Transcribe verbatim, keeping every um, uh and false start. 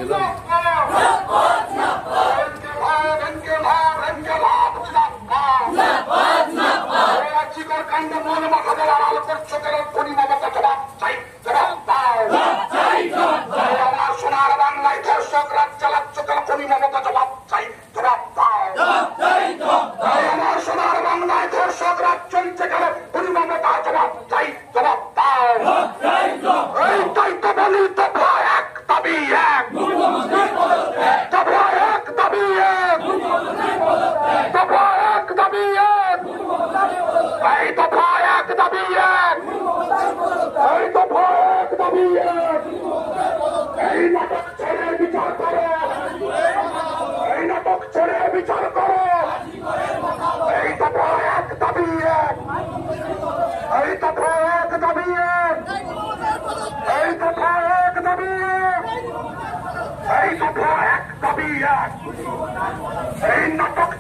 সোনার বাংলায় ধর্ষক রাজ চালাচ্ছ কেন? খনি মমতা জবাব চাই, জবাব দাও। আমার সোনার বাংলায় ধর্ষক রাজ চলছে কেন? খনি মমতা জবাব চাই, জবাব দাও। এইটাই তো বলি, দফা এক দাবি এক, দফা এক দাবি এক, দফা এক দাবি এক, এই দফা এক দাবি এক, এই দফা এক দাবি এক। এই নাটক ছেড়ে বিচার করো, এই নাটক ছেড়ে বিচার করো। এই দফা এক দাবি এক, এই দফা এক দাবি এক, এই দফা এক দাবি এক, এই দফা এক দাবি এক। এই নাটক